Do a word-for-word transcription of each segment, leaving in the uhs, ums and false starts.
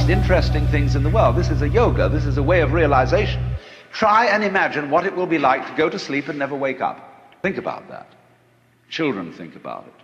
most interesting things in the world. This is a yoga, this is a way of realization. Try and imagine what it will be like to go to sleep and never wake up. Think about that. Children think about it.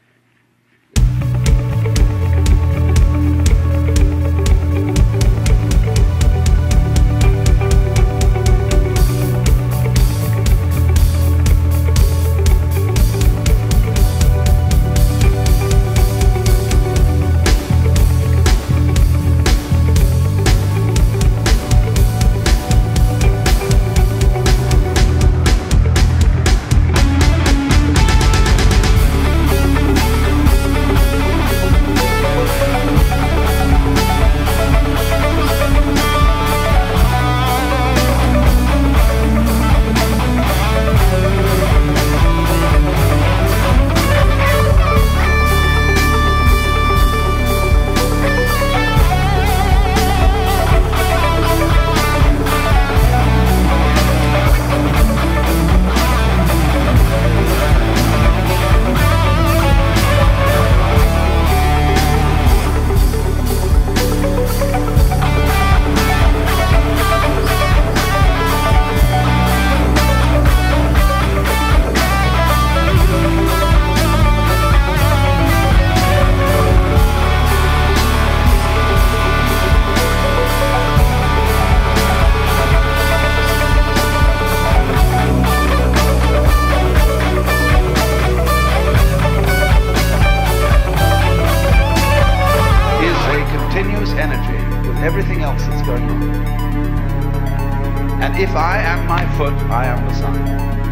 Everything else that's going on. And if I am my foot, I am the sun.